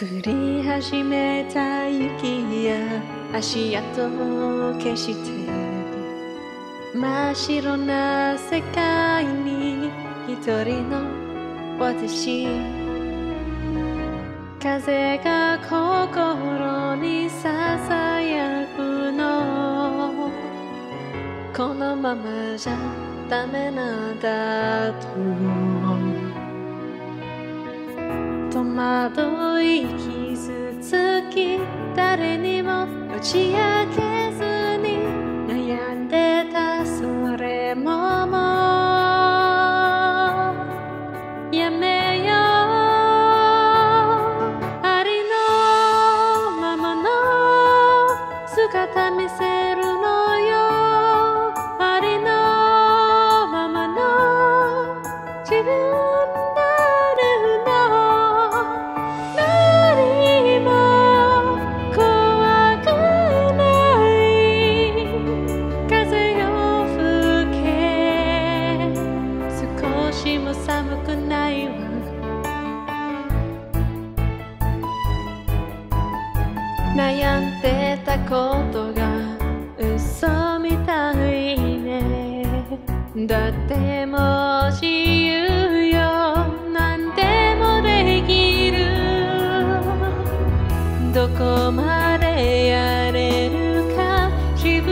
降り始めた雪や足跡を消して真っ白な世界に一人の私風が心にささやくのこのままじゃダメなんだと戸惑い傷つき誰にも打ち明けずに悩んでたそれももうやめようありのままの姿見せるのよありのままの自分寒くないわ悩んでたことが嘘みたいねだってもう自由よ何でもできるどこまでやれるか自分